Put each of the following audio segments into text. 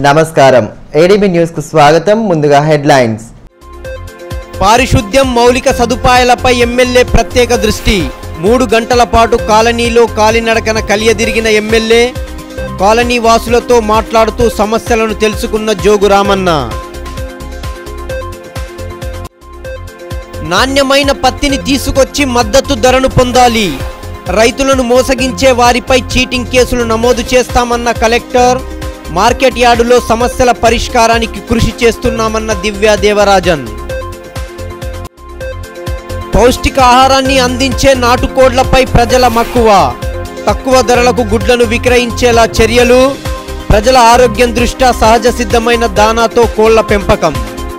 నమస్కారం ADB news కు స్వాగతం. ముందుగా హెడ్లైన్స్. పారిశుద్ధ్యం మౌలిక సదుపాయాలపై ఎమ్మెల్యే ప్రత్యేక దృష్టి. 3 గంటల పాటు కాలనీలో కాలినడకన కలియదిరిగిన ఎమ్మెల్యే కాలనీ వాసులతో మాట్లాడుతూ సమస్యలను తెలుసుకున్న జోగు రామన్న. నాణ్యమైన పత్తిని తీసుకొచ్చి మద్దతు ధరను పొందాలి. రైతులను మోసగించే వారిపై చీటింగ్ కేసులు నమోదు చేస్తామన్న కలెక్టర్. మార్కెట్ యార్డులో సమస్యల పరిష్కారానికి కృషి చేస్తున్నామన్న దివ్యా దేవరాజన్. పౌష్టికాహారాన్ని అందించే నాటుకోళ్లపై ప్రజల మక్కువ. తక్కువ ధరలకు గుడ్లను విక్రయించేలా చర్యలు. ప్రజల ఆరోగ్యం దృష్ట్యా సహజ సిద్ధమైన దానాతో కోళ్ల పెంపకం.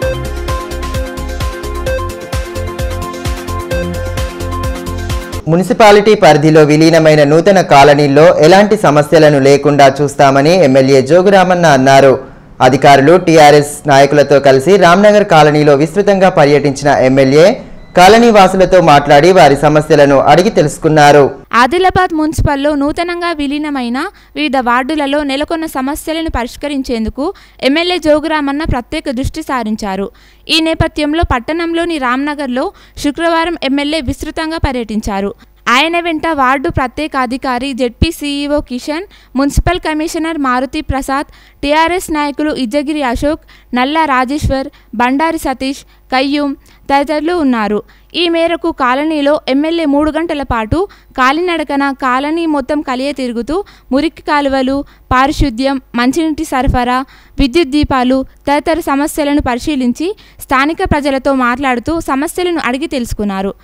మున్సిపాలిటీ పరిధిలో విలీనమైన నూతన కాలనీల్లో ఎలాంటి సమస్యలను లేకుండా చూస్తామని ఎమ్మెల్యే జోగు రామన్న అన్నారు. అధికారులు టీఆర్ఎస్ నాయకులతో కలిసి రామ్నగర్ కాలనీలో విస్తృతంగా పర్యటించిన ఎమ్మెల్యే కాలనీ వాసులతో మాట్లాడి వారి సమస్యలను అడిగి తెలుసుకున్నారు. ఆదిలాబాద్ మున్సిపల్లో నూతనంగా విలీనమైన వివిధ వార్డులలో నెలకొన్న సమస్యలను పరిష్కరించేందుకు ఎమ్మెల్యే జోగురామన్న ప్రత్యేక దృష్టి సారించారు. ఈ నేపథ్యంలో పట్టణంలోని రామ్నగర్లో శుక్రవారం ఎమ్మెల్యే విస్తృతంగా పర్యటించారు. ఆయన వెంట వార్డు ప్రత్యేక అధికారి ZP CEO Kishan, municipal commissioner Maruthi Prasad, TRS నాయకులు ఇజ్జగిరి అశోక్, నల్లా రాజేశ్వర్, బండారి సతీష్, కయ్యూం తదితరులు ఉన్నారు. ఈ మేరకు కాలనీలో ఎమ్మెల్యే 3 గంటల పాటు కాలినడకన కాలనీ మొత్తం కలియ తిరుగుతూ మురికి కాలువలు, పారిశుద్ధ్యం, మంచినీటి సరఫరా, విద్యుత్ దీపాలు తదితర సమస్యలను పరిశీలించి స్థానిక ప్రజలతో మాట్లాడుతూ సమస్యలను అడిగి తెలుసుకున్నారు.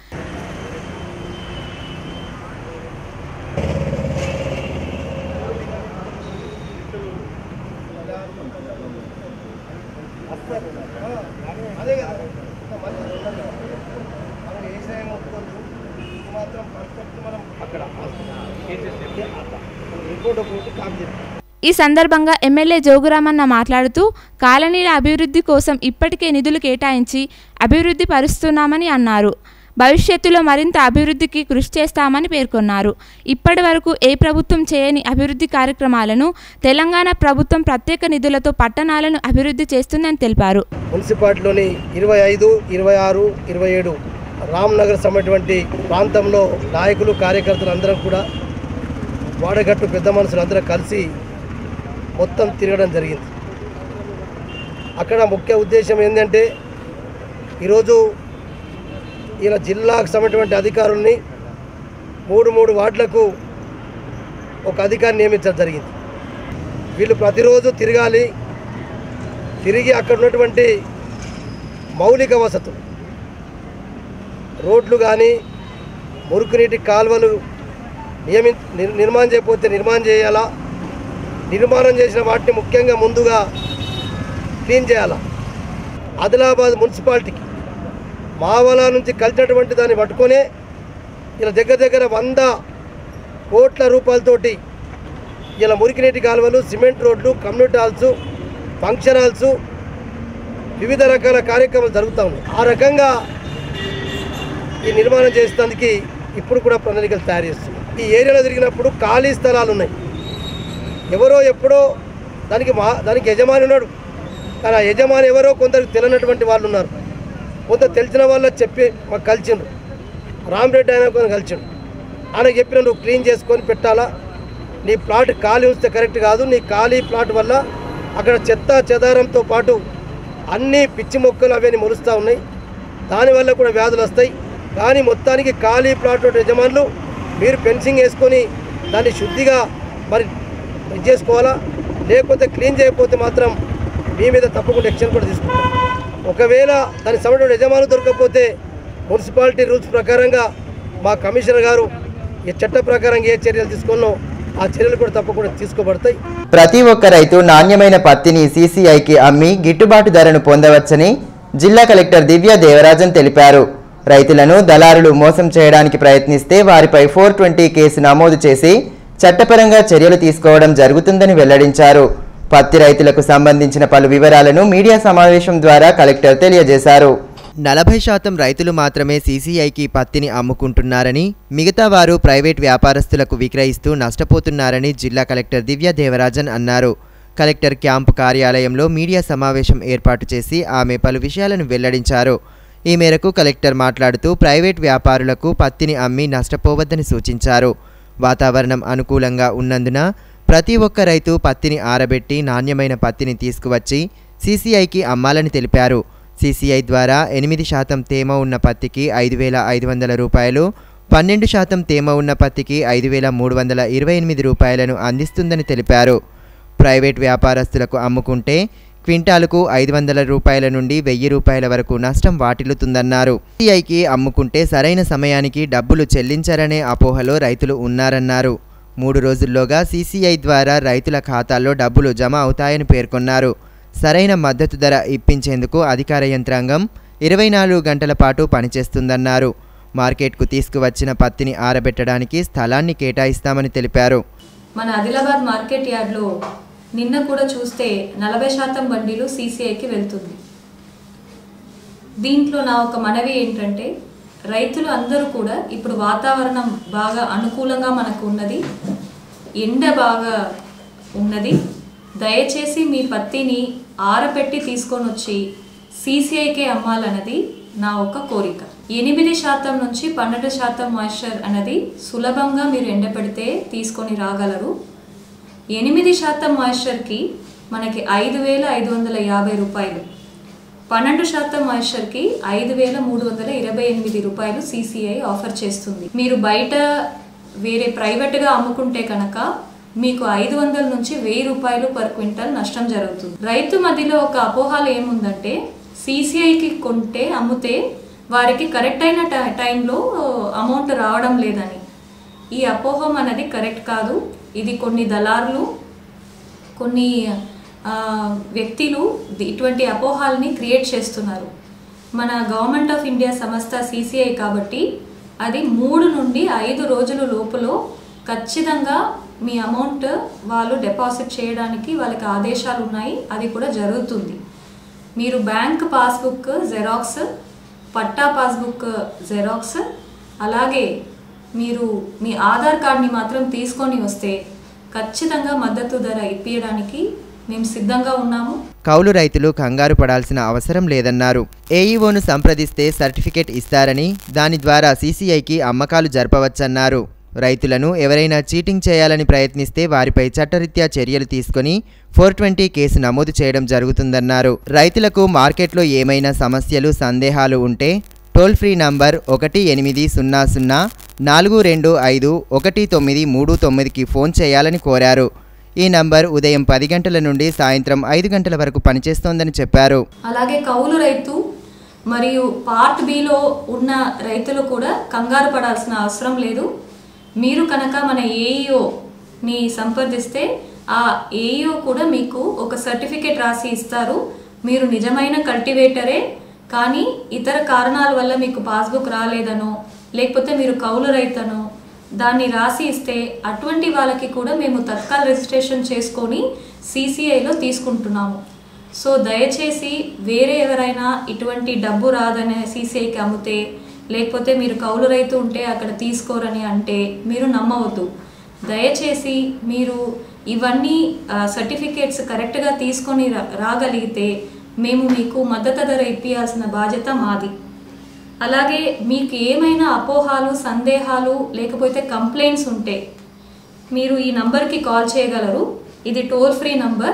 ఈ సందర్భంగా ఎమ్మెల్యే జోగురామన్న మాట్లాడుతూ కాలనీల అభివృద్ధి కోసం ఇప్పటికే నిధులు కేటాయించి అభివృద్ధి పరుస్తున్నామని అన్నారు. భవిష్యత్తులో మరింత అభివృద్ధికి కృషి చేస్తామని పేర్కొన్నారు. ఇప్పటి వరకు ఏ ప్రభుత్వం చేయని అభివృద్ధి కార్యక్రమాలను తెలంగాణ ప్రభుత్వం ప్రత్యేక నిధులతో పట్టణాలను అభివృద్ధి చేస్తుందని తెలిపారు. మున్సిపాలిటీలోని 25, 26, 27 రామ్నగర్ సమైనటువంటి ప్రాంతంలో నాయకులు కార్యకర్తలు అందరం కూడా వాడగట్టు పెద్ద మనుషులు అందరూ కలిసి మొత్తం తిరగడం జరిగింది. అక్కడ ముఖ్య ఉద్దేశం ఏంటంటే ఈరోజు ఇలా జిల్లాకు సంబంధించినటువంటి అధికారుల్ని 3 వార్డులకు ఒక అధికారిని నియమించడం జరిగింది. వీళ్ళు ప్రతిరోజు తిరగాలి. తిరిగి అక్కడ ఉన్నటువంటి మౌలిక వసతులు, రోడ్లు కానీ మురుగునీటి కాలువలు నిర్మాణం చేయకపోతే నిర్మాణం చేయాలా, నిర్మాణం చేసిన వాటిని ముఖ్యంగా ముందుగా క్లీన్ చేయాలా. ఆదిలాబాద్ మున్సిపాలిటీకి మావల నుంచి కలిసినటువంటి దాన్ని పట్టుకొనే ఇలా దగ్గర 100 కోట్ల రూపాయలతోటి ఇలా మురికినీటి కాలువలు, సిమెంట్ రోడ్లు, కమ్యూనిటీ హాల్స్, ఫంక్షన్ హాల్స్, వివిధ రకాల కార్యక్రమాలు జరుగుతూ ఉన్నాయి. ఆ రకంగా ఈ నిర్మాణం చేసేందుకు ఇప్పుడు కూడా ప్రణాళికలు తయారు చేస్తున్నాం. ఈ ఏరియాలో తిరిగినప్పుడు ఖాళీ స్థలాలు ఉన్నాయి. ఎవరో ఎప్పుడో దానికి యజమాని ఉన్నాడు, కానీ ఆ యజమాని ఎవరో కొందరికి తెలియనటువంటి వాళ్ళు ఉన్నారు. కొంత తెలిసిన వాళ్ళ చెప్పి మాకు కలిసిండు. రామరెడ్డి ఆయన కొన్ని కలిసిండు. ఆయన చెప్పిన నువ్వు క్లీన్ చేసుకొని పెట్టాలా, నీ ప్లాట్ ఖాళీ ఉంచితే కరెక్ట్ కాదు, నీ ఖాళీ ప్లాట్ వల్ల అక్కడ చెత్త చెదారంతో పాటు అన్ని పిచ్చి మొక్కలు అవన్నీ మొలుస్తూ ఉన్నాయి, దానివల్ల కూడా వ్యాధులు వస్తాయి. కానీ మొత్తానికి ఖాళీ ప్లాట్ యజమానులు మీరు ఫెన్సింగ్ వేసుకొని దాన్ని శుద్ధిగా మరి ఇది చేసుకోవాలా, లేకపోతే క్లీన్ చేయకపోతే మాత్రం మీ మీద తప్పకుండా యాక్షన్ కూడా తీసుకుంటాం. ఒకవేళ దానికి సంబంధించిన యజమానులు దొరకకపోతే మున్సిపాలిటీ రూల్స్ ప్రకారంగా మా కమిషనర్ గారు ఈ చట్ట ప్రకారంగా ఏ చర్యలు తీసుకున్నో ఆ చర్యలు కూడా తప్పకుండా తీసుకోబడతాయి. ప్రతి ఒక్క రైతు నాణ్యమైన పత్తిని సీసీఐకి అమ్మి గిట్టుబాటు ధరను పొందవచ్చని జిల్లా కలెక్టర్ దివ్యా దేవరాజన్ తెలిపారు. రైతులను దళారులు మోసం చేయడానికి ప్రయత్నిస్తే వారిపై 420 కేసు నమోదు చేసి చట్టపరంగా చర్యలు తీసుకోవడం జరుగుతుందని వెల్లడించారు. పత్తి రైతులకు సంబంధించిన పలు వివరాలను మీడియా సమావేశం ద్వారా కలెక్టర్ తెలియజేశారు. 40% రైతులు మాత్రమే సీసీఐకి పత్తిని అమ్ముకుంటున్నారని, మిగతా వారు ప్రైవేట్ వ్యాపారస్తులకు విక్రయిస్తూ నష్టపోతున్నారని జిల్లా కలెక్టర్ దివ్యా దేవరాజన్ అన్నారు. కలెక్టర్ క్యాంపు కార్యాలయంలో మీడియా సమావేశం ఏర్పాటు చేసి ఆమె పలు విషయాలను వెల్లడించారు. ఈ మేరకు కలెక్టర్ మాట్లాడుతూ ప్రైవేట్ వ్యాపారులకు పత్తిని అమ్మి నష్టపోవద్దని సూచించారు. వాతావరణం అనుకూలంగా ఉన్నందున ప్రతి ఒక్క రైతు పత్తిని ఆరబెట్టి నాణ్యమైన పత్తిని తీసుకువచ్చి సీసీఐకి అమ్మాలని తెలిపారు. సీసీఐ ద్వారా 8% తేమ ఉన్న పత్తికి 5,500 రూపాయలు, 12% తేమ ఉన్న పత్తికి 5,328 రూపాయలను అందిస్తుందని తెలిపారు. ప్రైవేట్ వ్యాపారస్తులకు అమ్ముకుంటే క్వింటాలకు 500 రూపాయల నుండి 1000 రూపాయల వరకు నష్టం వాటిల్లుతుందన్నారు. సీసీఐకి అమ్ముకుంటే సరైన సమయానికి డబ్బులు చెల్లించారనే అపోహలో రైతులు ఉన్నారన్నారు. 3 రోజుల్లోగా సీసీఐ ద్వారా రైతుల ఖాతాల్లో డబ్బులు జమ అవుతాయని పేర్కొన్నారు. సరైన మద్దతు ధర ఇప్పించేందుకు అధికార యంత్రాంగం 24 గంటల పాటు పనిచేస్తుందన్నారు. మార్కెట్కు తీసుకువచ్చిన పత్తిని ఆరబెట్టడానికి స్థలాన్ని కేటాయిస్తామని తెలిపారు. మన ఆదిలాబాద్ మార్కెట్ యార్డ్లో నిన్న కూడా చూస్తే 40% బండిలు సీసీఐకి వెళ్తుంది. దీంట్లో నా ఒక మనవి ఏంటంటే రైతులు అందరూ కూడా ఇప్పుడు వాతావరణం బాగా అనుకూలంగా మనకు ఉన్నది, ఎండ బాగా ఉన్నది, దయచేసి మీ పత్తిని ఆరబెట్టి తీసుకొని వచ్చి సీసీఐకే అమ్మాలన్నది నా ఒక కోరిక. 8% నుంచి 12% మాయిశ్చర్ అనేది సులభంగా మీరు ఎండపెడితే తీసుకొని రాగలరు. 8% మాయిశ్చర్కి మనకి 5,550 రూపాయలు, 12% మాయిశ్చర్కి 5,328 రూపాయలు సీసీఐ ఆఫర్ చేస్తుంది. మీరు బయట వేరే ప్రైవేట్గా అమ్ముకుంటే కనుక మీకు 500 నుంచి 1000 రూపాయలు పర్ క్వింటల్ నష్టం జరుగుతుంది. రైతు మధ్యలో ఒక అపోహలు ఏముందంటే సీసీఐకి కొంటే అమ్ముతే వారికి కరెక్ట్ అయిన టైంలో అమౌంట్ రావడం లేదని. ఈ అపోహం అనేది కరెక్ట్ కాదు. ఇది కొన్ని దళారులు, కొన్ని వ్యక్తులు ఇటువంటి అపోహాలని క్రియేట్ చేస్తున్నారు. మన గవర్నమెంట్ ఆఫ్ ఇండియా సంస్థ సీసీఐ కాబట్టి అది 3 నుండి 5 రోజుల లోపల ఖచ్చితంగా మీ అమౌంట్ వాళ్ళు డిపాజిట్ చేయడానికి వాళ్ళకి ఆదేశాలు ఉన్నాయి. అది కూడా జరుగుతుంది. మీరు బ్యాంక్ పాస్బుక్ జెరాక్స్, పట్టా పాస్బుక్ జెరాక్స్, అలాగే మీరు మీ ఆధార్ కార్డ్ని మాత్రం తీసుకొని వస్తే ఖచ్చితంగా మద్దతు ధర ఇప్పించడానికి మేము సిద్ధంగా ఉన్నాము. కౌలు రైతులు కంగారు పడాల్సిన అవసరం లేదన్నారు. ఏఈఓను సంప్రదిస్తే సర్టిఫికెట్ ఇస్తారని, దాని ద్వారా సీసీఐకి అమ్మకాలు జరపవచ్చన్నారు. రైతులను ఎవరైనా చీటింగ్ చేయాలని ప్రయత్నిస్తే వారిపై చట్టరీత్యా చర్యలు తీసుకొని 420 కేసు నమోదు చేయడం జరుగుతుందన్నారు. రైతులకు మార్కెట్లో ఏమైనా సమస్యలు, సందేహాలు ఉంటే టోల్ ఫ్రీ నంబర్ 1800-425-1939కి ఫోన్ చేయాలని కోరారు. ఈ నంబర్ ఉదయం 10 గంటల నుండి సాయంత్రం 5 గంటల వరకు పనిచేస్తోందని చెప్పారు. అలాగే కౌలు రైతు మరియు పార్ట్ బిలో ఉన్న రైతులు కూడా కంగారు పడాల్సిన అవసరం లేదు. మీరు కనుక మన ఏఈఓని సంప్రదిస్తే ఆ ఏఈఓ కూడా మీకు ఒక సర్టిఫికేట్ రాసి ఇస్తారు. మీరు నిజమైన కల్టివేటరే, కానీ ఇతర కారణాల వల్ల మీకు పాస్బుక్ రాలేదనో లేకపోతే మీరు కౌలు రైతనో దాన్ని రాసి ఇస్తే అటువంటి వాళ్ళకి కూడా మేము తత్కాల రిజిస్ట్రేషన్ చేసుకొని సీసీఐలో తీసుకుంటున్నాము. సో దయచేసి వేరే ఎవరైనా ఇటువంటి డబ్బు రాదనే సీసీఐకి అమ్మితే లేకపోతే మీరు కౌలు రైతు ఉంటే అక్కడ తీసుకోరని అంటే మీరు నమ్మవద్దు. దయచేసి మీరు ఇవన్నీ సర్టిఫికేట్స్ కరెక్ట్గా తీసుకొని రాగలిగితే మేము మీకు మద్దతు ధర ఇప్పించాల్సిన బాధ్యత మాది. అలాగే మీకు ఏమైనా అపోహాలు, సందేహాలు లేకపోతే కంప్లైంట్స్ ఉంటే మీరు ఈ నంబర్కి కాల్ చేయగలరు. ఇది టోల్ ఫ్రీ నంబర్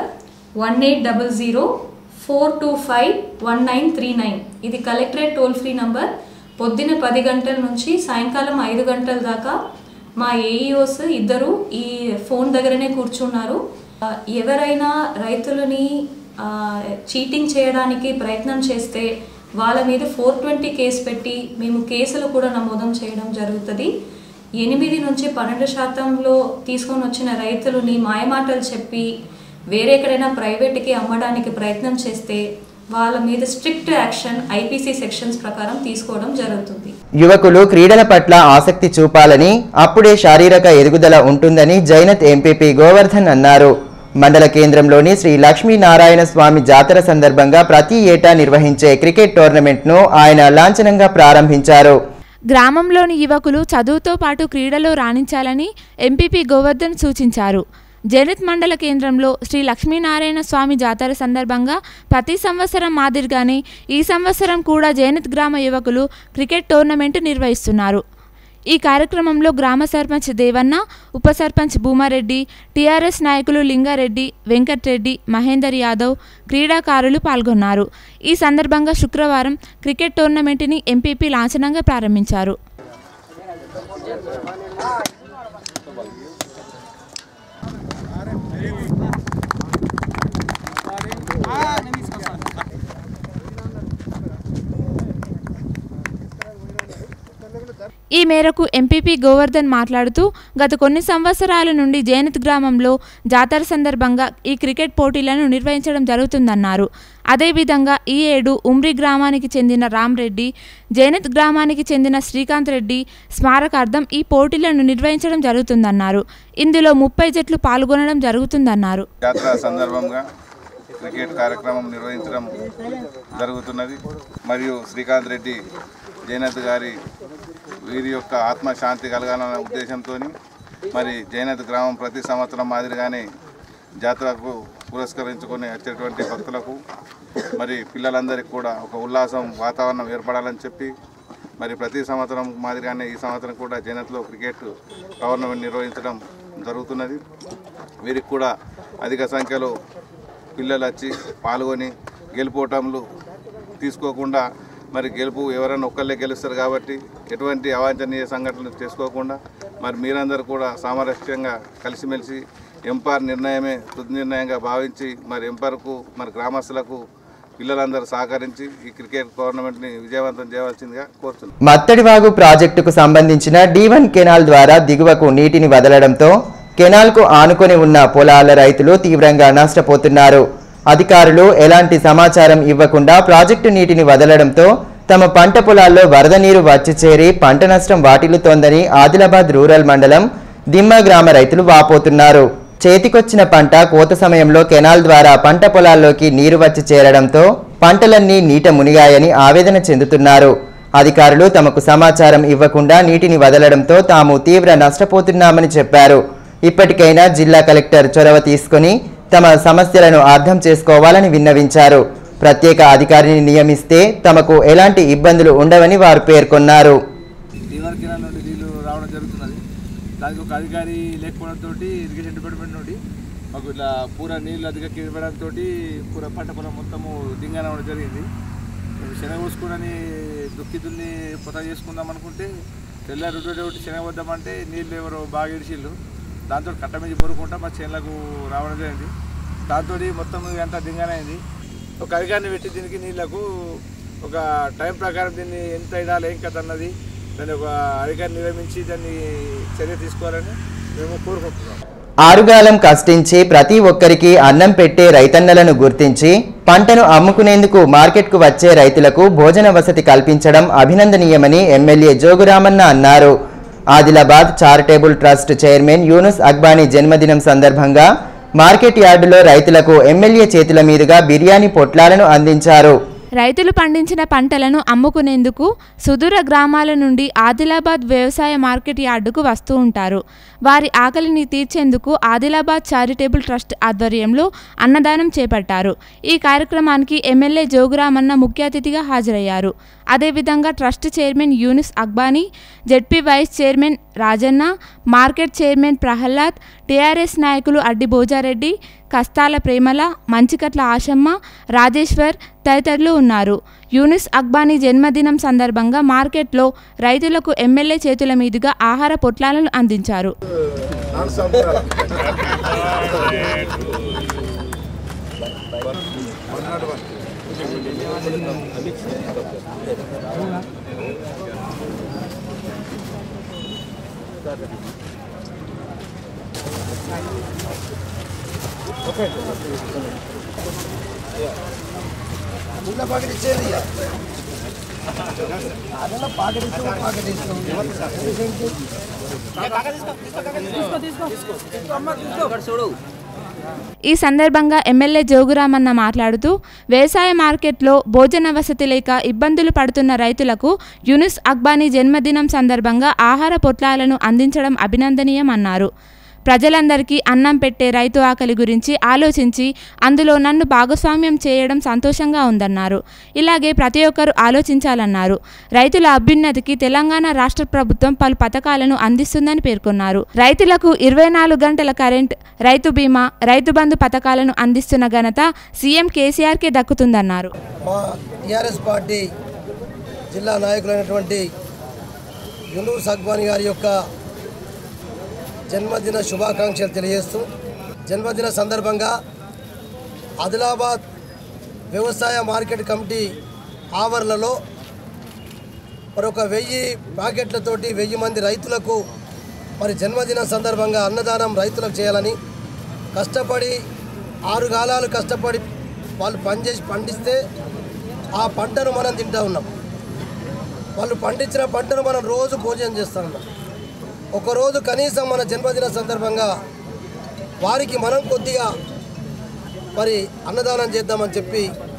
1800-425-1939. ఇది కలెక్టరేట్ టోల్ ఫ్రీ నంబర్. పొద్దున 10 గంటల నుంచి సాయంకాలం 5 గంటల దాకా మా ఏఈఓస్ ఇద్దరు ఈ ఫోన్ దగ్గరనే కూర్చున్నారు. ఎవరైనా రైతులని చీటింగ్ చేయడానికి ప్రయత్నం చేస్తే వాళ్ళ మీద 420 కేసు పెట్టి మేము కేసులు కూడా నమోదం చేయడం జరుగుతుంది. 8 నుంచి 12% తీసుకొని వచ్చిన రైతులని మాయమాటలు చెప్పి వేరే ఎక్కడైనా ప్రైవేట్కి అమ్మడానికి ప్రయత్నం చేస్తే వాళ్ళ మీద స్ట్రిక్ట్ యాక్షన్ ఐపీసీ సెక్షన్స్ ప్రకారం తీసుకోవడం జరుగుతుంది. యువకులు క్రీడల పట్ల ఆసక్తి చూపాలని, అప్పుడే శారీరక ఎదుగుదల ఉంటుందని జైనత్ ఎంపీపీ గోవర్ధన్ అన్నారు. మండల కేంద్రంలోని శ్రీ లక్ష్మీనారాయణ స్వామి జాతర సందర్భంగా ప్రతి ఏటా నిర్వహించే క్రికెట్ టోర్నమెంట్ను ఆయన లాంఛనంగా ప్రారంభించారు. గ్రామంలోని యువకులు చదువుతో పాటు క్రీడలో రాణించాలని ఎంపీపీ గోవర్ధన్ సూచించారు. జైనత్ మండల కేంద్రంలో శ్రీ లక్ష్మీనారాయణ స్వామి జాతర సందర్భంగా ప్రతి సంవత్సరం మాదిరిగానే ఈ సంవత్సరం కూడా జైనత్ గ్రామ యువకులు క్రికెట్ టోర్నమెంటు నిర్వహిస్తున్నారు. ఈ కార్యక్రమంలో గ్రామ సర్పంచ్ దేవన్న, ఉప సర్పంచ్ భూమారెడ్డి, టీఆర్ఎస్ నాయకులు లింగారెడ్డి, వెంకట్రెడ్డి, మహేందర్ యాదవ్, క్రీడాకారులు పాల్గొన్నారు. ఈ సందర్భంగా శుక్రవారం క్రికెట్ టోర్నమెంటుని ఎంపీపీ లాంఛనంగా ప్రారంభించారు. ఈ మేరకు ఎంపీపీ గోవర్ధన్ మాట్లాడుతూ గత కొన్ని సంవత్సరాల నుండి జైనత్ గ్రామంలో జాతర సందర్భంగా ఈ క్రికెట్ పోటీలను నిర్వహించడం జరుగుతుందన్నారు. అదేవిధంగా ఈ ఏడు ఉమ్రి గ్రామానికి చెందిన రామ్రెడ్డి, జైనత్ గ్రామానికి చెందిన శ్రీకాంత్ రెడ్డి స్మారకార్థం ఈ పోటీలను నిర్వహించడం జరుగుతుందన్నారు. ఇందులో 30 జట్లు పాల్గొనడం జరుగుతుందన్నారు. జాతర సందర్భంగా క్రికెట్ కార్యక్రమం నిర్వహించడం జరుగుతున్నది. మరియు శ్రీకాంత్ రెడ్డి జైనత్ గారి వీరి యొక్క ఆత్మశాంతి కలగాలన్న ఉద్దేశంతో మరి జైనత్ గ్రామం ప్రతి సంవత్సరం మాదిరిగానే జాతరకు పురస్కరించుకొని వచ్చేటువంటి భక్తులకు మరి పిల్లలందరికీ కూడా ఒక ఉల్లాసం వాతావరణం ఏర్పడాలని చెప్పి మరి ప్రతి సంవత్సరం మాదిరిగానే ఈ సంవత్సరం కూడా జైనత్లో క్రికెట్ టోర్నమెంట్ నిర్వహించడం జరుగుతున్నది. వీరికి కూడా అధిక సంఖ్యలో పిల్లలు వచ్చి పాల్గొని గెలుపోవటంలు తీసుకోకుండా మరి గెలుపు ఎవరైనా ఒక్కళ్ళే గెలుస్తారు కాబట్టి ఎటువంటి అవాంఛనీయ సంఘటనలు చేసుకోకుండా మరి మీరందరూ కూడా సామరస్యంగా కలిసిమెలిసి ఎంపైర్ నిర్ణయమే తుది నిర్ణయంగా భావించి మరి ఎంపైర్కు మరి గ్రామస్తులకు పిల్లలందరూ సహకరించి ఈ క్రికెట్ టోర్నమెంట్ని విజయవంతం చేయవలసిందిగా కోరుతున్నాను. మత్తడివాగు ప్రాజెక్టుకు సంబంధించిన D1 కెనాల్ ద్వారా దిగువకు నీటిని వదలడంతో కెనాల్కు ఆనుకొని ఉన్న పొలాల రైతులు తీవ్రంగా నష్టపోతున్నారు. అధికారులు ఎలాంటి సమాచారం ఇవ్వకుండా ప్రాజెక్టు నీటిని వదలడంతో తమ పంట పొలాల్లో వరద నీరు వచ్చి చేరి పంట నష్టం వాటిల్లుతోందని ఆదిలాబాద్ రూరల్ మండలం దిమ్మ గ్రామ రైతులు వాపోతున్నారు. చేతికొచ్చిన పంట కోత సమయంలో కెనాల్ ద్వారా పంట పొలాల్లోకి నీరు వచ్చి చేరడంతో పంటలన్నీ నీట మునిగాయని ఆవేదన చెందుతున్నారు. అధికారులు తమకు సమాచారం ఇవ్వకుండా నీటిని వదలడంతో తాము తీవ్ర నష్టపోతున్నామని చెప్పారు. ఇప్పటికైనా జిల్లా కలెక్టర్ చొరవ తీసుకొని తమ సమస్యలను అర్థం చేసుకోవాలని విన్నవించారు. ప్రత్యేక అధికారిని నియమిస్తే తమకు ఎలాంటి ఇబ్బందులు ఉండవని వారు పేర్కొన్నారు. D1 కెనాల్ నుండి నీళ్లు రావడం జరుగుతున్నది. దానికి ఒక అధికారి లేకపోవడంతో ఇరిగేషన్ డిపార్ట్మెంట్ నుండి మాకు ఇట్లా పూర నీళ్ళు అధికంగా ఇవ్వడంతో పూర పంట పొలం మొత్తము దింగాన అవ్వడం జరిగింది. శనగ పోసుకుని దున్ని పొత చేసుకుందాం అనుకుంటే తెల్లారి ఒకటి శనగ వద్దామంటే నీళ్ళు ఎవరో బాగా ఇడిచిళ్ళు. దాంతో కట్ట మీద పొరుకుంటా మా చేనులకు రావడం జరిగింది. దాంతో మొత్తం అంతా దింగానైంది. ఒక అధికారిని పెట్టి దీనికి నీళ్లకు ఒక టైం ప్రకారం దీన్ని ఎంత ఇడాలి ఏం కథ అన్నది దాన్ని ఒక అధికారిని నియమించి దాన్ని చర్య తీసుకోవాలని మేము కోరుకుంటున్నాం. ఆరుగాలం కష్టించి ప్రతి ఒక్కరికి అన్నం పెట్టే రైతన్నలను గుర్తించి పంటను అమ్ముకునేందుకు మార్కెట్కు వచ్చే రైతులకు భోజన వసతి కల్పించడం అభినందనీయమని ఎమ్మెల్యే జోగురామన్న అన్నారు. Adilabad charitable trust chairman Yunus Akbani జన్మదినం సందర్భంగా మార్కెట్ యార్డులో రైతులకు ఎమ్మెల్యే చేతుల మీదుగా బిర్యానీ పొట్లాలను అందించారు. రైతులు పండించిన పంటలను అమ్ముకునేందుకు సుదూర గ్రామాల నుండి ఆదిలాబాద్ వ్యవసాయ మార్కెట్ యార్డుకు వస్తూ ఉంటారు. వారి ఆకలిని తీర్చేందుకు ఆదిలాబాద్ చారిటబుల్ ట్రస్ట్ ఆధ్వర్యంలో అన్నదానం చేపట్టారు. ఈ కార్యక్రమానికి ఎమ్మెల్యే జోగురామన్న ముఖ్య అతిథిగా హాజరయ్యారు. అదేవిధంగా trust chairman Yunus Akbani, ZP vice chairman Rajanna, market chairman Prahlad, TRS నాయకులు అడ్డి భోజారెడ్డి, కస్తాల ప్రేమల, మంచికట్ల ఆశమ్మ, రాజేశ్వర్ తదితరులు ఉన్నారు. యూనుస్ అక్బానీ జన్మదినం సందర్భంగా మార్కెట్లో రైతులకు ఎమ్మెల్యే చేతుల మీదుగా ఆహార పొట్లాలను అందించారు. ఈ సందర్భంగా ఎమ్మెల్యే జోగురామన్న మాట్లాడుతూ వ్యవసాయ మార్కెట్లో భోజన వసతి లేక ఇబ్బందులు పడుతున్న రైతులకు యూనుస్ అక్బానీ జన్మదినం సందర్భంగా ఆహార పొట్లాలను అందించడం అభినందనీయమన్నారు. ప్రజలందరికీ అన్నం పెట్టే రైతు ఆకలి గురించి ఆలోచించి అందులో నన్ను భాగస్వామ్యం చేయడం సంతోషంగా ఉందన్నారు. ఇలాగే ప్రతి ఒక్కరూ ఆలోచించాలన్నారు. రైతుల అభ్యున్నతికి తెలంగాణ రాష్ట్ర ప్రభుత్వం పలు పథకాలను అందిస్తుందని పేర్కొన్నారు. రైతులకు 24 గంటల కరెంట్, రైతు బీమా, రైతు బంధు పథకాలను అందిస్తున్న ఘనత సీఎం కేసీఆర్కే దక్కుతుందన్నారు. మా టీఆర్ఎస్ పార్టీ జిల్లా నాయకులైనటువంటి యూనుస్ అక్బానీ గారి యొక్క జన్మదిన శుభాకాంక్షలు తెలియజేస్తూ, జన్మదిన సందర్భంగా ఆదిలాబాద్ వ్యవసాయ మార్కెట్ కమిటీ ఆవరణలో మరొక 1000 ప్యాకెట్లతోటి 1000 మంది రైతులకు మరి జన్మదిన సందర్భంగా అన్నదానం రైతులకు చేయాలని కష్టపడి 6 కాలాలు కష్టపడి వాళ్ళు పండిస్తే ఆ పంటను మనం తింటూ ఉన్నాం. వాళ్ళు పండించిన పంటను మనం రోజు భోజనం చేస్తూ ఉన్నాం. ఒకరోజు కనీసం మన జన్మదిన సందర్భంగా వారికి మనం కొద్దిగా మరి అన్నదానం చేద్దామని చెప్పి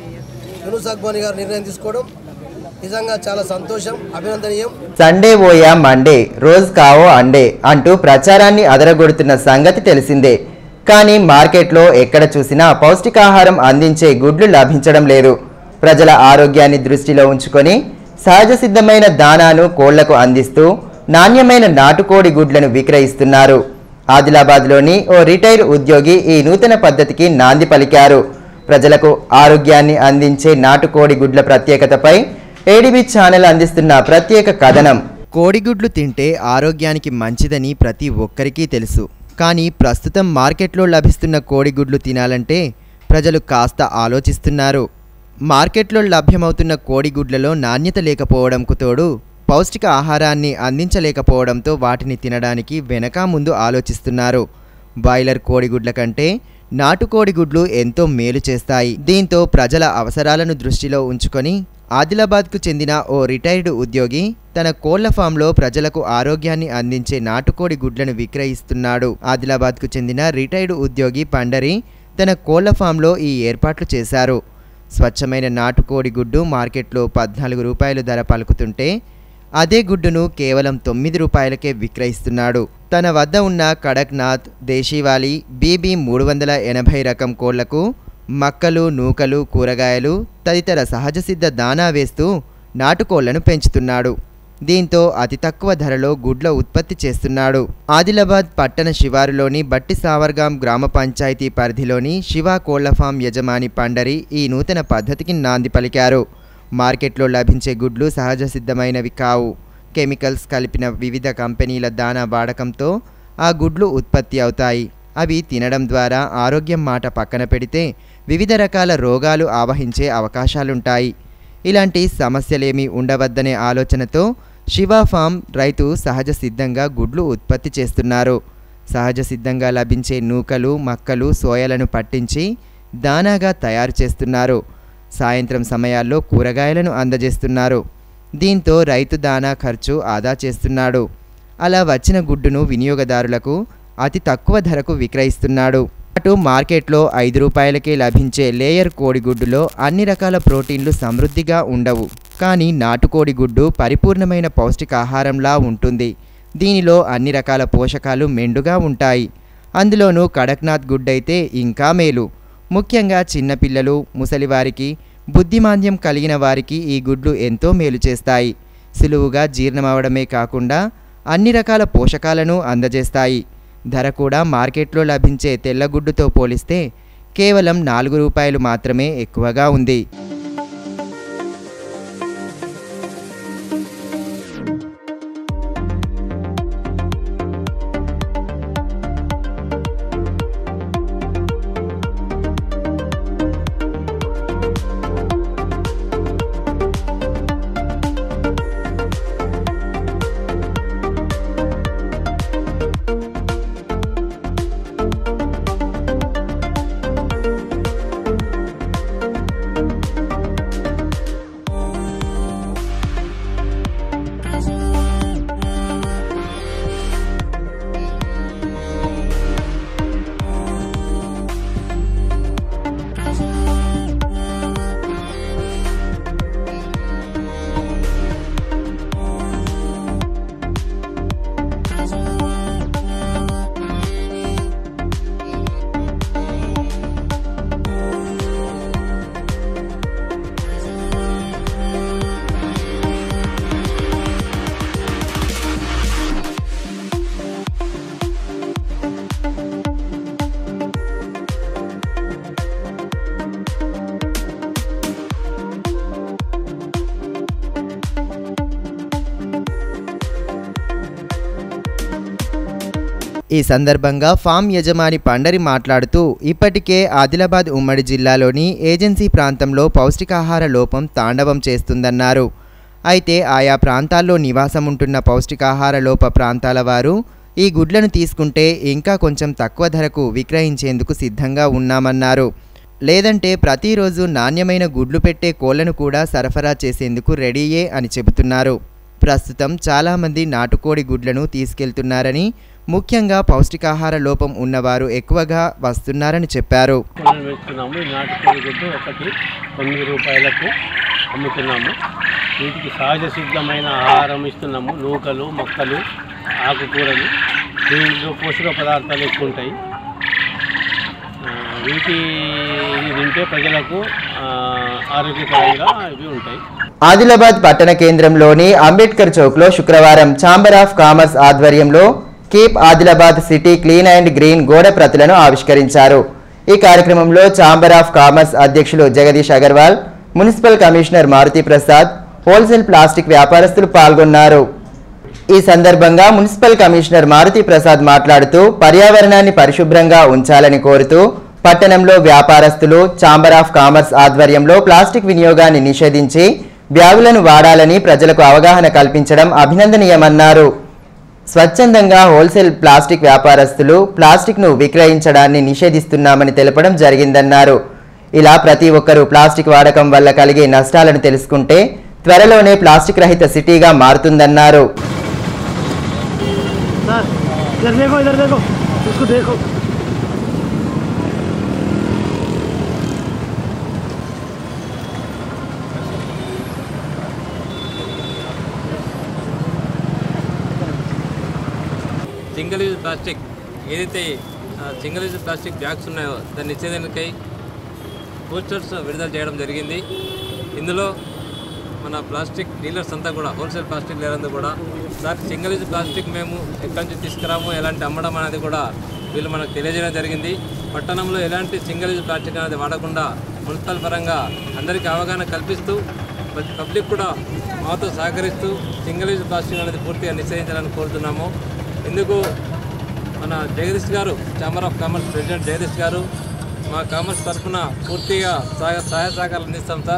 యూనుస్ అక్బానీ గారు నిర్ణయం తీసుకోవడం నిజంగా చాలా సంతోషం, అభినందనీయం. సండే ఓయా మండే, రోజ్ కావో అండే అంటూ ప్రచారాన్ని అదరగొడుతున్న సంగతి తెలిసిందే. కానీ మార్కెట్లో ఎక్కడ చూసినా పౌష్టికాహారం అందించే గుడ్లు లభించడం లేదు. ప్రజల ఆరోగ్యాన్ని దృష్టిలో ఉంచుకొని సహజ సిద్ధమైన దానాను కోళ్లకు అందిస్తూ నాణ్యమైన నాటుకోడి గుడ్లను విక్రయిస్తున్నారు. ఆదిలాబాద్లోని ఓ రిటైర్ ఉద్యోగి ఈ నూతన పద్ధతికి నాంది పలికారు. ప్రజలకు ఆరోగ్యాన్ని అందించే నాటుకోడి గుడ్ల ప్రత్యేకతపై ఏడీబీ ఛానల్ అందిస్తున్న ప్రత్యేక కథనం. కోడిగుడ్లు తింటే ఆరోగ్యానికి మంచిదని ప్రతి ఒక్కరికీ తెలుసు. కానీ ప్రస్తుతం మార్కెట్లో లభిస్తున్న కోడిగుడ్లు తినాలంటే ప్రజలు కాస్త ఆలోచిస్తున్నారు. మార్కెట్లో లభ్యమవుతున్న కోడిగుడ్లలో నాణ్యత లేకపోవడంకు తోడు పౌష్టిక ఆహారాన్ని అందించలేకపోవడంతో వాటిని తినడానికి వెనక ముందు ఆలోచిస్తున్నారు. బాయిలర్ కోడిగుడ్ల కంటే నాటుకోడిగుడ్లు ఎంతో మేలు చేస్తాయి. దీంతో ప్రజల అవసరాలను దృష్టిలో ఉంచుకొని ఆదిలాబాద్కు చెందిన ఓ రిటైర్డ్ ఉద్యోగి తన కోళ్ల ఫామ్లో ప్రజలకు ఆరోగ్యాన్ని అందించే నాటుకోడి గుడ్లను విక్రయిస్తున్నాడు. ఆదిలాబాద్కు చెందిన రిటైర్డ్ ఉద్యోగి పండరి తన కోళ్ల ఫామ్లో ఈ ఏర్పాట్లు చేశారు. స్వచ్ఛమైన నాటుకోడి గుడ్డు మార్కెట్లో 14 రూపాయలు ధర పలుకుతుంటే అదే గుడ్డును కేవలం 9 రూపాయలకే విక్రయిస్తున్నాడు. తన వద్ద ఉన్న కడక్నాథ్, దేశీవాలి, బీబీ 380 రకం కోళ్లకు మక్కలు, నూకలు, కూరగాయలు తదితర సహజసిద్ధ దానా వేస్తూ నాటుకోళ్లను పెంచుతున్నాడు. దీంతో అతి తక్కువ ధరలో గుడ్ల ఉత్పత్తి చేస్తున్నాడు. ఆదిలాబాద్ పట్టణ శివారులోని బట్టి సావర్గాం గ్రామ పంచాయతీ పరిధిలోని శివా కోళ్ల ఫామ్ యజమాని పండరి ఈ నూతన పద్ధతికి నాంది పలికారు. మార్కెట్లో లభించే గుడ్లు సహజ సిద్ధమైనవి కావు. కెమికల్స్ కలిపిన వివిధ కంపెనీల దానా వాడకంతో ఆ గుడ్లు ఉత్పత్తి అవుతాయి. అవి తినడం ద్వారా ఆరోగ్యం మాట పక్కన పెడితే వివిధ రకాల రోగాలు ఆవహించే అవకాశాలుంటాయి. ఇలాంటి సమస్యలేమీ ఉండవద్దనే ఆలోచనతో శివా ఫామ్ రైతు సహజ సిద్ధంగా గుడ్లు ఉత్పత్తి చేస్తున్నారు. సహజ సిద్ధంగా లభించే నూకలు, మక్కలు, సోయలను పట్టించి దానాగా తయారు చేస్తున్నారు. సాయంత్రం సమయాల్లో కూరగాయలను అందజేస్తున్నారు. దీంతో రైతు దానా ఖర్చు ఆదా చేస్తున్నాడు. అలా వచ్చిన గుడ్డును వినియోగదారులకు అతి తక్కువ ధరకు విక్రయిస్తున్నాడు. అటు మార్కెట్లో 5 రూపాయలకే లభించే లేయర్ కోడిగుడ్డులో అన్ని రకాల ప్రోటీన్లు సమృద్ధిగా ఉండవు. కానీ నాటుకోడి గుడ్డు పరిపూర్ణమైన పౌష్టికాహారంలా ఉంటుంది. దీనిలో అన్ని రకాల పోషకాలు మెండుగా ఉంటాయి. అందులోనూ కడక్నాథ్ గుడ్డైతే ఇంకా మేలు. ముఖ్యంగా చిన్నపిల్లలు, ముసలివారికి, బుద్ధిమాంద్యం కలిగిన వారికి ఈ గుడ్లు ఎంతో మేలు చేస్తాయి. సులువుగా జీర్ణమవడమే కాకుండా అన్ని రకాల పోషకాలను అందజేస్తాయి. ధర కూడా మార్కెట్లో లభించే తెల్లగుడ్డుతో పోలిస్తే కేవలం 4 రూపాయలు మాత్రమే ఎక్కువగా ఉంది. ఈ సందర్భంగా ఫామ్ యజమాని పండరి మాట్లాడుతూ ఇప్పటికే ఆదిలాబాద్ ఉమ్మడి జిల్లాలోని ఏజెన్సీ ప్రాంతంలో పౌష్టికాహార లోపం తాండవం చేస్తుందన్నారు. అయితే ఆయా ప్రాంతాల్లో నివాసం ఉంటున్న పౌష్టికాహార లోప ప్రాంతాల వారు ఈ గుడ్లను తీసుకుంటే ఇంకా కొంచెం తక్కువ ధరకు విక్రయించేందుకు సిద్ధంగా ఉన్నామన్నారు. లేదంటే ప్రతిరోజు నాణ్యమైన గుడ్లు పెట్టే కోళ్లను కూడా సరఫరా చేసేందుకు రెడీయే అని చెబుతున్నారు. ప్రస్తుతం చాలామంది నాటుకోడి గుడ్లను తీసుకెళ్తున్నారని, ముఖ్యంగా పౌష్టికాహార లోపం ఉన్నవారు ఎక్కువగా వస్తున్నారని చెప్పారు. నాటుకోడి గుడ్డు ఒకటి 9 రూపాయలకు అమ్ముతున్నాము. వీటికి సహజ సిద్ధమైన ఆహారం ఇస్తున్నాము. నూకలు, మొక్కలు, ఆకుకూరలు, దీంట్లో పోషక పదార్థాలు ఎక్కువ ఉంటాయి. వీటిని తింటే ప్రజలకు ఆరోగ్యకరంగా ఇవి ఉంటాయి. ఆదిలాబాద్ పట్టణ కేంద్రంలోని అంబేద్కర్ చౌక్లో శుక్రవారం ఛాంబర్ ఆఫ్ కామర్స్ ఆధ్వర్యంలో keep Adilabad city clean and green గోడ ప్రతులను ఆవిష్కరించారు. ఈ కార్యక్రమంలో ఛాంబర్ ఆఫ్ కామర్స్ అధ్యక్షులు Jagadish Agarwal, municipal commissioner Maruthi Prasad, wholesale plastic వ్యాపారస్తులు పాల్గొన్నారు. ఈ సందర్భంగా మున్సిపల్ కమిషనర్ మారుతి ప్రసాద్ మాట్లాడుతూ పర్యావరణాన్ని పరిశుభ్రంగా ఉంచాలని కోరుతూ పట్టణంలో వ్యాపారస్తులు ఛాంబర్ ఆఫ్ కామర్స్ ఆధ్వర్యంలో ప్లాస్టిక్ వినియోగాన్ని నిషేధించి బ్యాగులను వాడాలని ప్రజలకు అవగాహన కల్పించడం అభినందనీయమన్నారు. స్వచ్ఛందంగా హోల్సేల్ ప్లాస్టిక్ వ్యాపారస్తులు ప్లాస్టిక్ను విక్రయించడాన్ని నిషేధిస్తున్నామని తెలపడం జరిగిందన్నారు. ఇలా ప్రతి ఒక్కరూ ప్లాస్టిక్ వాడకం వల్ల కలిగే నష్టాలను తెలుసుకుంటే త్వరలోనే ప్లాస్టిక్ రహిత సిటీగా మారుతుందన్నారు. సింగిల్ యూజ్ ప్లాస్టిక్ ఏదైతే సింగిల్ యూజ్ ప్లాస్టిక్ బ్యాగ్స్ ఉన్నాయో దాన్ని నిషేధానికై పోస్టర్స్ విడుదల చేయడం జరిగింది. ఇందులో మన ప్లాస్టిక్ డీలర్స్ అంతా కూడా, హోల్సేల్ ప్లాస్టిక్ డీలర్ అంతా కూడా సార్ సింగిల్ యూజ్ ప్లాస్టిక్ మేము ఎక్కడి నుంచి తీసుకురాము, ఎలాంటి అమ్మడం అనేది కూడా వీళ్ళు మనకు తెలియజేయడం జరిగింది. పట్టణంలో ఎలాంటి సింగిల్ యూజ్ ప్లాస్టిక్ అనేది వాడకుండా మున్సిపల్ పరంగా అందరికీ అవగాహన కల్పిస్తూ పబ్లిక్ కూడా మాతో సహకరిస్తూ సింగిల్ యూజ్ ప్లాస్టిక్ అనేది పూర్తిగా నిషేధించాలని కోరుతున్నాము. ఇందుకు మన Jagadish garu, chamber of commerce president Jagadish garu, మా కామర్స్ తరఫున పూర్తిగా సహాయ సహకారాలు అందిస్తాం సార్.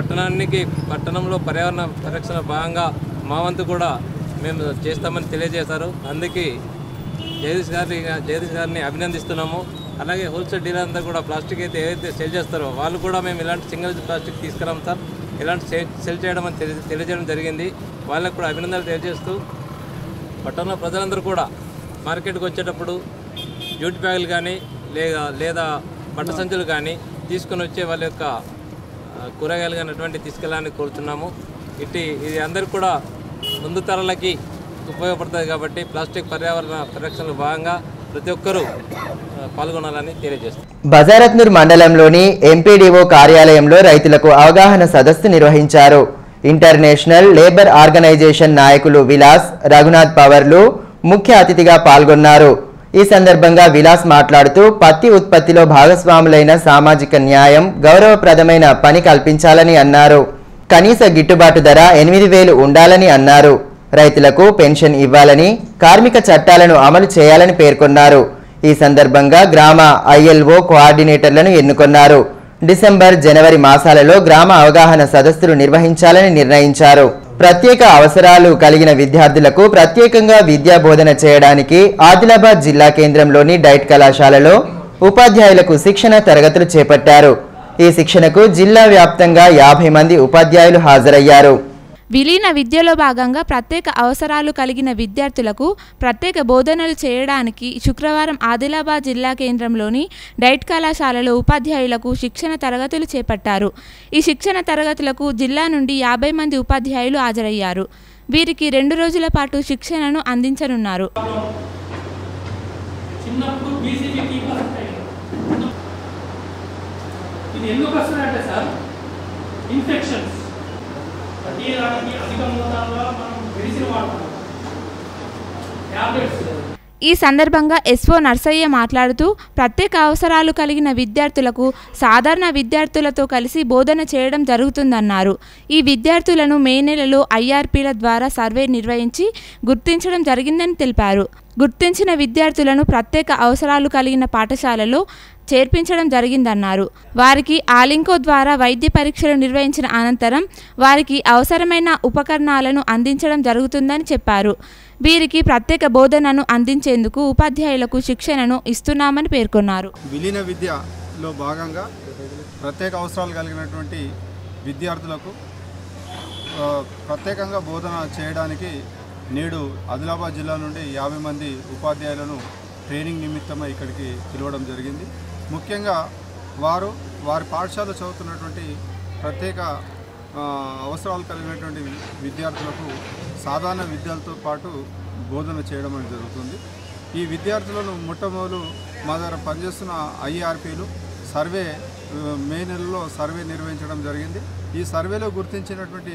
పట్టణంలో పర్యావరణ పరిరక్షణ భాగంగా మా వంతు కూడా మేము చేస్తామని తెలియజేశారు. అందుకే జగదీష్ గారిని అభినందిస్తున్నాము. అలాగే హోల్సేల్ డీలర్ అంతా కూడా ప్లాస్టిక్ అయితే ఏదైతే సేల్ చేస్తారో వాళ్ళు కూడా మేము ఇలాంటి సింగిల్ యూజ్ ప్లాస్టిక్ తీసుకురాం సార్, ఇలాంటి సేల్ చేయడం అని తెలియజేయడం జరిగింది. వాళ్ళకు కూడా అభినందనలు తెలియజేస్తూ పట్టణంలో ప్రజలందరూ కూడా మార్కెట్కి వచ్చేటప్పుడు జ్యూట్ బ్యాగులు కానీ లేదా బట్ట సంచులు కానీ తీసుకొని వచ్చే వాళ్ళ యొక్క కూరగాయలు కానీ అటువంటి తీసుకెళ్ళాలని కోరుతున్నాము. ఇది అందరికీ కూడా ముందు తరాలకి ఉపయోగపడుతుంది కాబట్టి ప్లాస్టిక్ పర్యావరణ పరిరక్షణలో భాగంగా ప్రతి ఒక్కరూ పాల్గొనాలని తెలియజేస్తారు. బజారత్నూర్ మండలంలోని ఎంపీడీఓ కార్యాలయంలో రైతులకు అవగాహన సదస్సు నిర్వహించారు. ఇంటర్నేషనల్ లేబర్ ఆర్గనైజేషన్ నాయకులు విలాస్, రఘునాథ్ పవర్లు ముఖ్య అతిథిగా పాల్గొన్నారు. ఈ సందర్భంగా విలాస్ మాట్లాడుతూ పత్తి ఉత్పత్తిలో భాగస్వాములైన సామాజిక న్యాయం, గౌరవప్రదమైన పని కల్పించాలని అన్నారు. కనీస గిట్టుబాటు ధర 8,000 ఉండాలని అన్నారు. రైతులకు పెన్షన్ ఇవ్వాలని, కార్మిక చట్టాలను అమలు చేయాలని పేర్కొన్నారు. ఈ సందర్భంగా గ్రామ ఐఎల్ఓ కోఆర్డినేటర్లను ఎన్నుకున్నారు. డిసెంబర్, జనవరి మాసాలలో గ్రామ అవగాహన సదస్సులు నిర్వహించాలని నిర్ణయించారు. ప్రత్యేక అవసరాలు కలిగిన విద్యార్థులకు ప్రత్యేకంగా విద్యా బోధన చేయడానికి ఆదిలాబాద్ జిల్లా కేంద్రంలోని డైట్ కళాశాలలో ఉపాధ్యాయులకు శిక్షణ తరగతులు చేపట్టారు. ఈ శిక్షణకు జిల్లా వ్యాప్తంగా 50 మంది ఉపాధ్యాయులు హాజరయ్యారు. విలీన విద్యలో భాగంగా ప్రత్యేక అవసరాలు కలిగిన విద్యార్థులకు ప్రత్యేక బోధనలు చేయడానికి శుక్రవారం ఆదిలాబాద్ జిల్లా కేంద్రంలోని డైట్ కళాశాలలో ఉపాధ్యాయులకు శిక్షణ తరగతులు చేపట్టారు. ఈ శిక్షణ తరగతులకు జిల్లా నుండి 50 మంది ఉపాధ్యాయులు హాజరయ్యారు. వీరికి 2 రోజుల పాటు శిక్షణను అందించనున్నారు. ఈ సందర్భంగా ఎస్ఓ నర్సయ్య మాట్లాడుతూ ప్రత్యేక అవసరాలు కలిగిన విద్యార్థులకు సాధారణ విద్యార్థులతో కలిసి బోధన చేయడం జరుగుతుందన్నారు. ఈ విద్యార్థులను మే నెలలో ఐఆర్పీల ద్వారా సర్వే నిర్వహించి గుర్తించడం జరిగిందని తెలిపారు. గుర్తించిన విద్యార్థులను ప్రత్యేక అవసరాలు కలిగిన పాఠశాలలో చేర్పించడం జరిగిందన్నారు. వారికి ఆలింకో ద్వారా వైద్య పరీక్షలు నిర్వహించిన అనంతరం వారికి అవసరమైన ఉపకరణాలను అందించడం జరుగుతుందని చెప్పారు. వీరికి ప్రత్యేక బోధనను అందించేందుకు ఉపాధ్యాయులకు శిక్షణను ఇస్తున్నామని పేర్కొన్నారు. విలీన విద్యలో భాగంగా ప్రత్యేక అవసరాలు కలిగినటువంటి విద్యార్థులకు ప్రత్యేకంగా బోధన చేయడానికి నేడు ఆదిలాబాద్ జిల్లా నుండి 50 మంది ఉపాధ్యాయులను ట్రైనింగ్ నిమిత్తమై ఇక్కడికి పిలవడం జరిగింది. ముఖ్యంగా వారి పాఠశాల చదువుతున్నటువంటి ప్రత్యేక అవసరాలు కలిగినటువంటి విద్యార్థులకు సాధారణ విద్యలతో పాటు బోధన చేయడం అనేది జరుగుతుంది. ఈ విద్యార్థులను మొట్టమొదలు మా దగ్గర పనిచేస్తున్న ఐఆర్పీలు మే నెలలో సర్వే నిర్వహించడం జరిగింది. ఈ సర్వేలో గుర్తించినటువంటి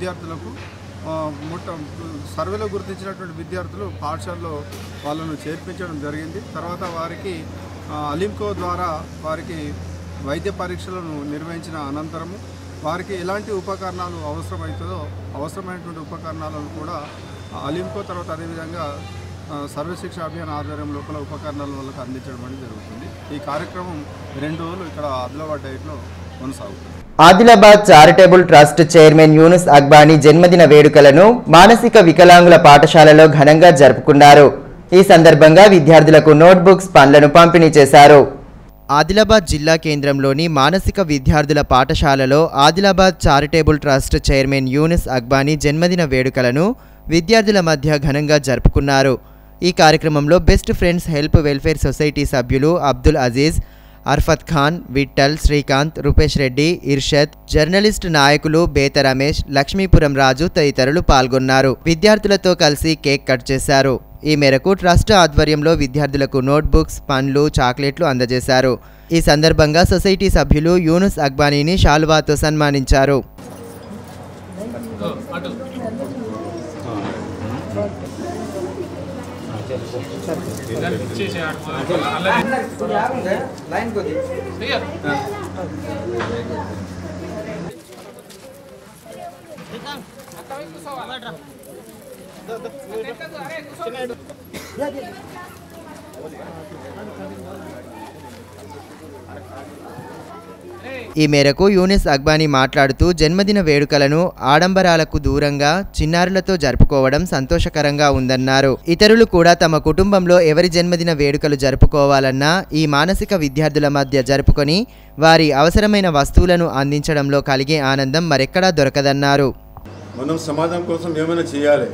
విద్యార్థులు పాఠశాలలో వాళ్ళను చేర్పించడం జరిగింది. తర్వాత వారికి అలింకో ద్వారా వారికి వైద్య పరీక్షలను నిర్వహించిన అనంతరము వారికి ఎలాంటి ఉపకరణాలు అవసరమైనటువంటి ఉపకరణాలను కూడా అలింకో తర్వాత అదేవిధంగా సర్వశిక్ష అభియాన్ ఆధ్వర్యం లోపల ఉపకరణాలను వాళ్ళకి అందించడం అనేది జరుగుతుంది. ఈ కార్యక్రమం 2 రోజులు ఇక్కడ ఆదిలాబాద్ డైట్లో కొనసాగుతుంది. Adilabad charitable trust chairman Yunus Akbani జన్మదిన వేడుకలను మానసిక వికలాంగుల పాఠశాలలో ఘనంగా జరుపుకున్నారు. ఈ సందర్భంగా విద్యార్థులకు నోట్బుక్స్, పండ్లను పంపిణీ చేశారు. ఆదిలాబాద్ జిల్లా కేంద్రంలోని మానసిక విద్యార్థుల పాఠశాలలో Adilabad charitable trust chairman Yunus Akbani జన్మదిన వేడుకలను విద్యార్థుల మధ్య ఘనంగా జరుపుకున్నారు. ఈ కార్యక్రమంలో best friends help welfare society సభ్యులు అబ్దుల్ అజీజ్, అర్ఫత్ ఖాన్, విఠల్, శ్రీకాంత్, రూపేష్ రెడ్డి, ఇర్షద్, జర్నలిస్ట్ నాయకులు బేత రమేష్, లక్ష్మీపురం రాజు తదితరులు పాల్గొన్నారు. విద్యార్థులతో కలిసి కేక్ కట్ చేశారు. ఈ మేరకు ట్రస్ట్ ఆధ్వర్యంలో విద్యార్థులకు నోట్బుక్స్, పండ్లు, చాక్లెట్లు అందజేశారు. ఈ సందర్భంగా సొసైటీ సభ్యులు యూనుస్ అక్బానీని శాలువాతో సన్మానించారు. ఈ మేరకు యూనుస్ అక్బానీ మాట్లాడుతూ జన్మదిన వేడుకలను ఆడంబరాలకు దూరంగా చిన్నారులతో జరుపుకోవడం సంతోషకరంగా ఉందన్నారు. ఇతరులు కూడా తమ కుటుంబంలో ఎవరి జన్మదిన వేడుకలు జరుపుకోవాలన్నా ఈ మానసిక విద్యార్థుల మధ్య జరుపుకొని వారి అవసరమైన వస్తువులను అందించడంలో కలిగే ఆనందం మరెక్కడా దొరకదన్నారు. మనం సమాజం కోసం ఏమైనా చేయాలి.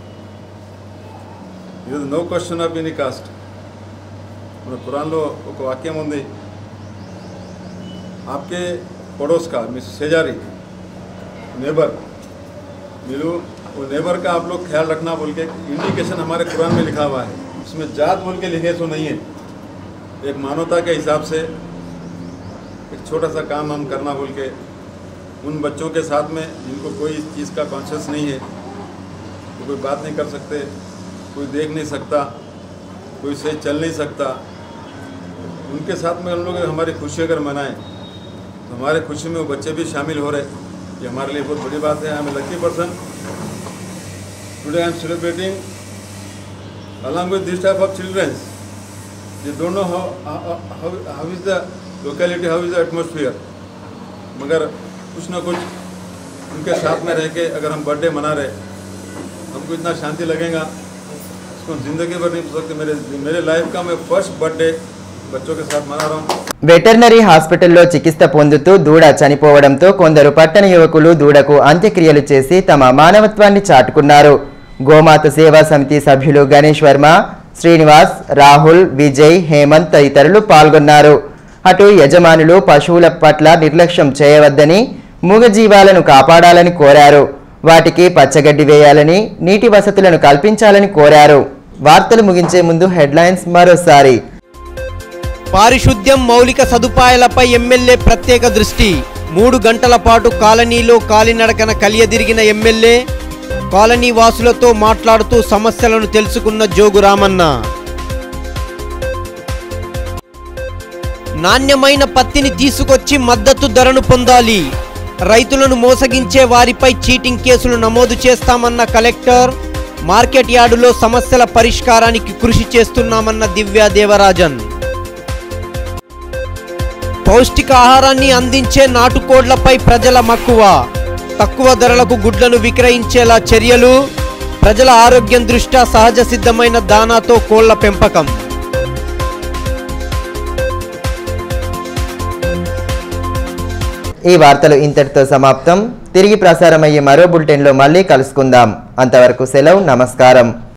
ఇది no question of any cost. మన ఖురాన్లో ఒక వాక్యం ఉంది, आपके पड़ोस का सेजारी नेबर मिलो वो नेबर का आप लोग ख्याल रखना बोल के इंडिकेशन हमारे कुरान में लिखा हुआ है. उसमें जात बोल के लिखे तो नहीं है. एक मानवता के हिसाब से एक छोटा सा काम हम करना बोल के उन बच्चों के साथ में जिनको कोई इस चीज़ का कॉन्शियस नहीं है, तो कोई बात नहीं कर सकते, कोई देख नहीं सकता, कोई सही चल नहीं सकता, उनके साथ में हम लोग हमारी खुशी अगर मनाएं तो हमारे खुशी में वो बच्चे भी शामिल हो रहे. ये हमारे लिए बहुत बड़ी बात है. I am a lucky person. Today I am celebrating along with this type of children. They don't know how is the locality, how is the atmosphere. मगर कुछ ना कुछ उनके साथ में रह के अगर हम बर्थडे मना रहे हमको इतना शांति लगेगा इसको ज़िंदगी भर नहीं हो सकते. मेरे लाइफ का मैं फर्स्ट बर्थडे बच्चों के साथ मना रहा हूँ. వెటర్నరీ హాస్పిటల్లో చికిత్స పొందుతూ దూడ చనిపోవడంతో కొందరు పట్టణ యువకులు దూడకు అంత్యక్రియలు చేసి తమ మానవత్వాన్ని చాటుకున్నారు. గోమాత సేవా సమితి సభ్యులు గణేష్ వర్మ, శ్రీనివాస్, రాహుల్, విజయ్, హేమంత్ తదితరులు పాల్గొన్నారు. అటు యజమానులు పశువుల పట్ల నిర్లక్ష్యం చేయవద్దని, మూగజీవాలను కాపాడాలని కోరారు. వాటికి పచ్చగడ్డి వేయాలని, నీటి వసతులను కల్పించాలని కోరారు. వార్తలు ముగించే ముందు హెడ్లైన్స్ మరోసారి. పారిశుద్ధ్యం, మౌలిక సదుపాయాలపై ఎమ్మెల్యే ప్రత్యేక దృష్టి. 3 గంటల పాటు కాలనీలో కాలినడకన కలియదిరిగిన ఎమ్మెల్యే కాలనీ వాసులతో మాట్లాడుతూ సమస్యలను తెలుసుకున్న జోగు రామన్న. నాణ్యమైన పత్తిని తీసుకొచ్చి మద్దతు ధరను పొందాలి. రైతులను మోసగించే వారిపై చీటింగ్ కేసులు నమోదు చేస్తామన్న కలెక్టర్. మార్కెట్ యార్డులో సమస్యల పరిష్కారానికి కృషి చేస్తున్నామన్న దివ్యా దేవరాజన్. పౌష్టికాహారాన్ని అందించే నాటుకోళ్లపై ప్రజల మక్కువ, తక్కువ ధరలకు గుడ్లను విక్రయించేలా చర్యలు, ప్రజల ఆరోగ్యం దృష్ట్యా సహజ సిద్ధమైన దానాతో కోళ్ల పెంపకం. ఈ వార్తలు ఇంతటితో సమాప్తం. తిరిగి ప్రసారమయ్యే మరో బులెటిన్లో మళ్ళీ కలుసుకుందాం. అంతవరకు సెలవు, నమస్కారం.